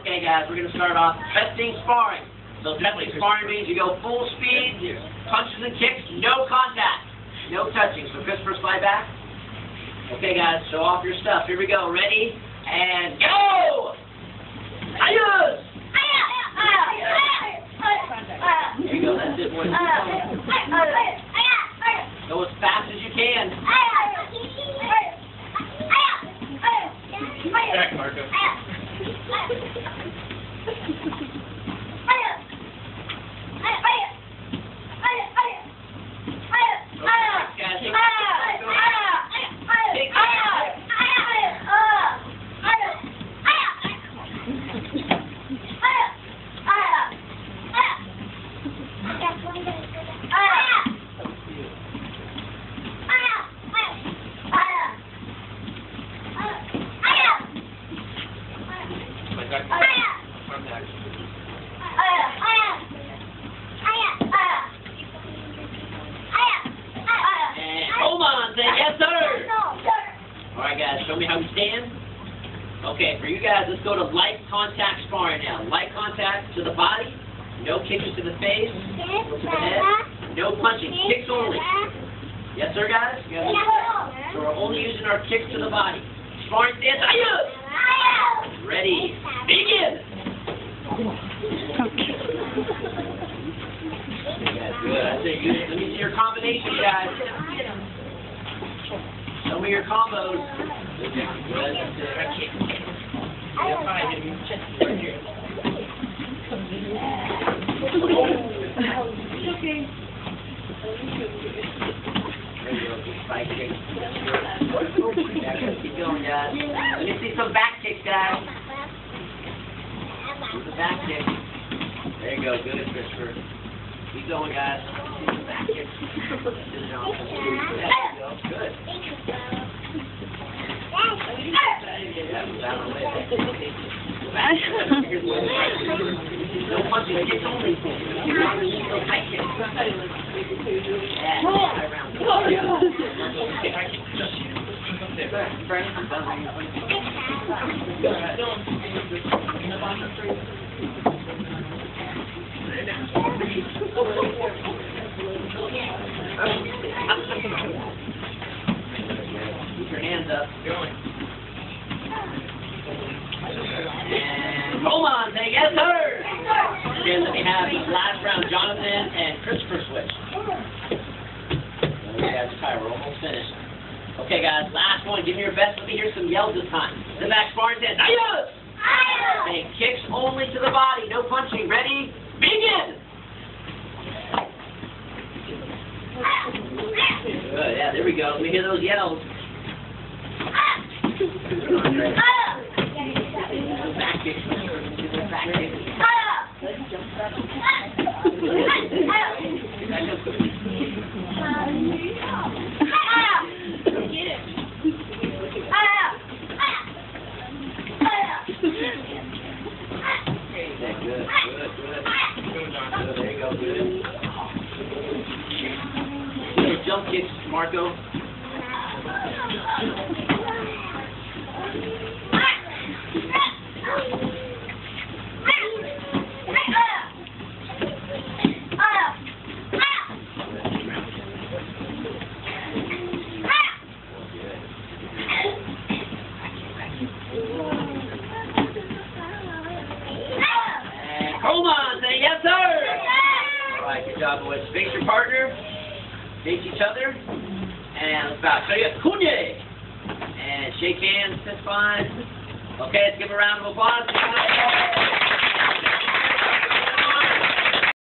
Okay, guys, we're going to start off testing sparring. So testing sparring means you go full speed, punches and kicks, no contact, no touching. So Christopher, slide back. Okay, guys, show off your stuff. Here we go. Ready? And go! Ayos! There you go. That's it, boys. Go as fast as you can. Back, Marco. Yes, sir. All right, guys, show me how you stand. Okay, for you guys, let's go to light contact sparring now. Light contact to the body, no kicks to the face, to the head, no punching, kicks only. Yes, sir, guys? So we're only using our kicks to the body. Sparring stance, ready, begin. Good. I say good. Let me see your combination, guys. Show me your combos. Okay. There you go. Spike kick. Keep going, guys. Let me see some back kicks, guys. Do the back kick. There you go. Good, Christopher. Keep going, guys. See some back kicks. There you go. Good. No punching, kicks only. No high kicks. Keep your hands up. And hold on, say yes, sir. Again, let me have this last round, Jonathan and Christopher switch. Okay, guys, tired. We're almost finished. Okay, guys, last one. Give me your best. Let me hear some yells this time. The back sparring stance. Ayos! And kicks only to the body. No punching. Ready? Begin! Good. Yeah, there we go. Let me hear those yells. Back kick. Back kick. Good. There you go. Good. Little jump kicks, Marco. Hold on, say yes, sir. All right, good job, boys. Face your partner, face each other, and let's bow. So you have Kunye, and shake hands, fist bump. Okay, let's give a round of applause.